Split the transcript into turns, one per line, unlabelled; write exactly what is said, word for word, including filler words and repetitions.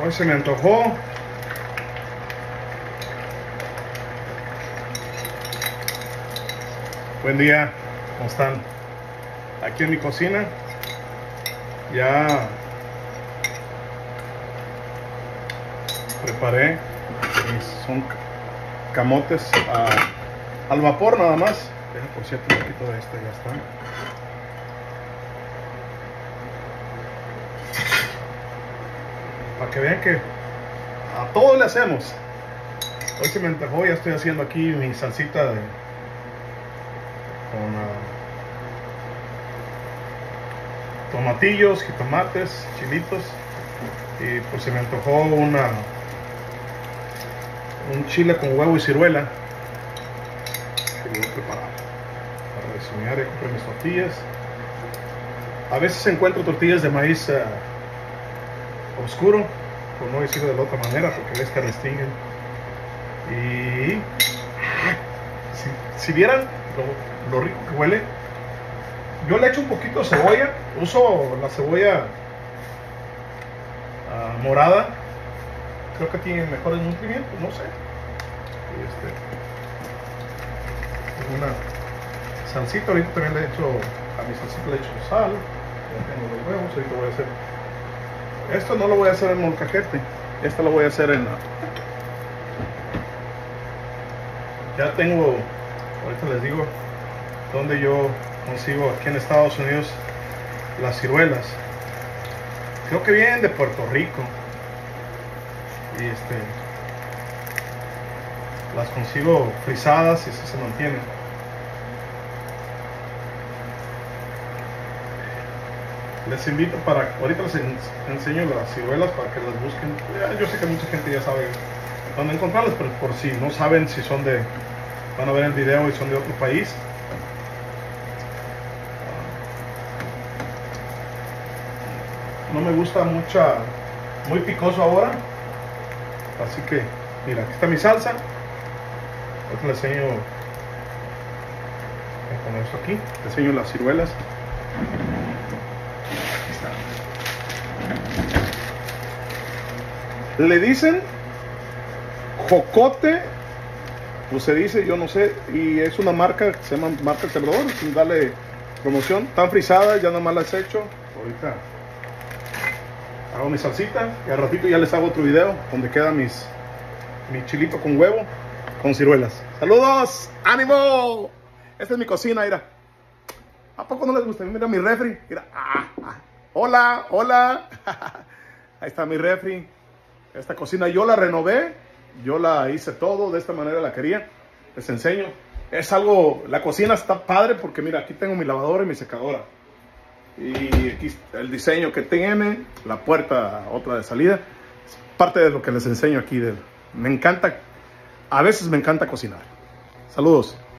Hoy se me antojó. Buen día, ¿cómo están? Aquí en mi cocina ya preparé, son camotes a, al vapor nada más. Deja por cierto un poquito de este, ya está. Para que vean que a todo le hacemos. Hoy se me antojó, ya estoy haciendo aquí mi salsita de con uh, tomatillos, jitomates, chilitos, y pues se me antojó una un chile con huevo y ciruela que voy a preparar para desayunar. Ya compré mis tortillas. A veces encuentro tortillas de maíz uh, oscuro, por no decirlo de la otra manera, porque les restringen. Y si, si vieran lo, lo rico que huele, yo le echo un poquito de cebolla. Uso la cebolla uh, morada, creo que tiene mejores nutrientes, no sé. Y este, una salsita, ahorita también le echo a mi salsita, le echo sal. Ya tengo los huevos, ahorita voy a hacer. Esto no lo voy a hacer en molcajete, esto lo voy a hacer en la... Ya tengo, ahorita les digo donde yo consigo aquí en Estados Unidos las ciruelas. Creo que vienen de Puerto Rico y este las consigo frisadas y así se mantienen. Les invito para, ahorita les enseño las ciruelas para que las busquen. Ya, yo sé que mucha gente ya sabe dónde encontrarlas, pero por si no saben si son de, van a ver el video y son de otro país. No me gusta mucha, muy picoso ahora, así que mira, aquí está mi salsa. Ahorita les enseño, voy a poner esto aquí, les enseño las ciruelas. Le dicen jocote, pues se dice, yo no sé, y es una marca que se llama marca Temblador, sin darle promoción. Están frisadas, ya nada más las he hecho. Ahorita hago mi salsita y al ratito ya les hago otro video donde queda mis mi chilito con huevo con ciruelas. ¡Saludos! ¡Ánimo! Esta es mi cocina, mira. ¿A poco no les gusta? Mira mi refri. Mira. Ah, ah. Hola, hola. Ahí está mi refri. Esta cocina yo la renové, yo la hice todo, de esta manera la quería. Les enseño. Es algo, la cocina está padre porque mira, aquí tengo mi lavadora y mi secadora. Y aquí está el diseño que tiene, la puerta, otra de salida. Es parte de lo que les enseño aquí. De, me encanta, a veces me encanta cocinar. Saludos.